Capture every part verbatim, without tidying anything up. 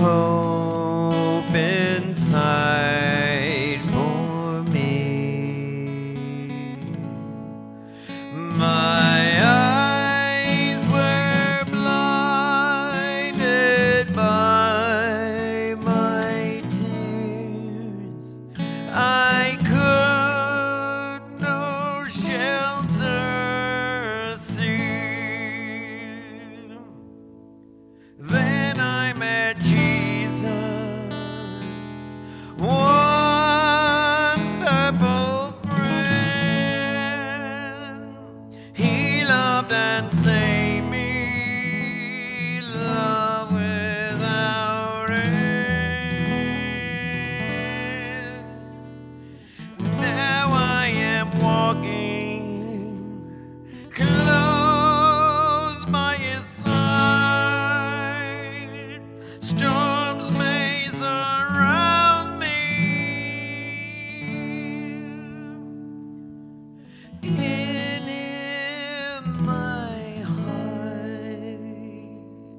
hope inside for me. My eyes were blinded by my tears. I could no shelter see. Then I met Jesus, wonderful friend. He loved and saved me, love without end. Now I am walking close by his side. Storms may surround me. In him my hide.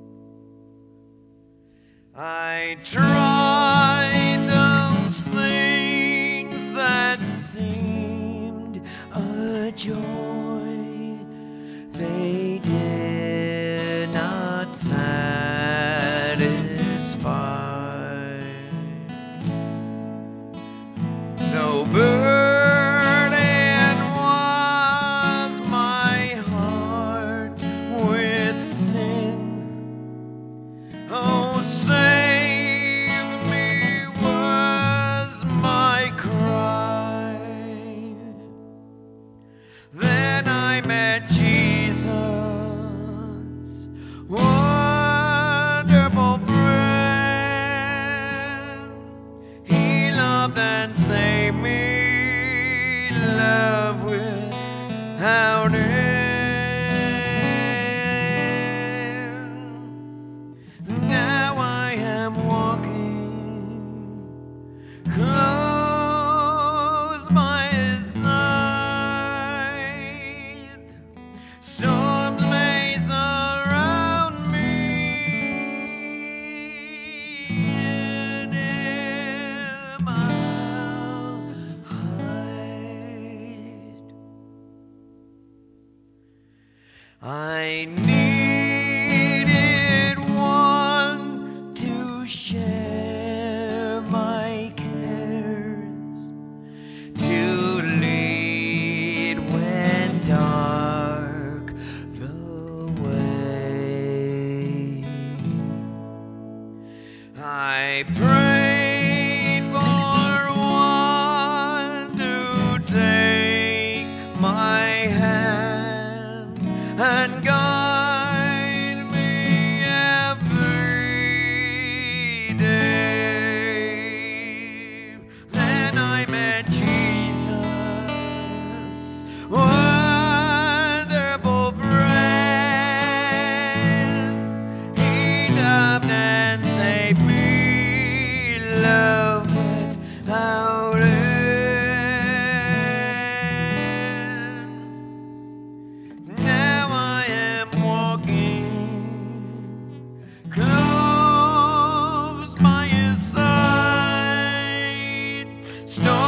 I tried those things that seemed a joy. They did not satisfy. So burdened was my heart with sin. Oh, save me was my cry. Then I met Jesus, wonderful friend. He loved and saved me, love without end. Now I am walking close by his side. Storms may surround me. In him I'll hide. I needed one to share my cares, to lead when dark the way. I prayed for one to take my hand and guide me every day. Then I met Jesus, wonderful friend. He loved and saved me, love without end. Now I am walking close by his side. Storm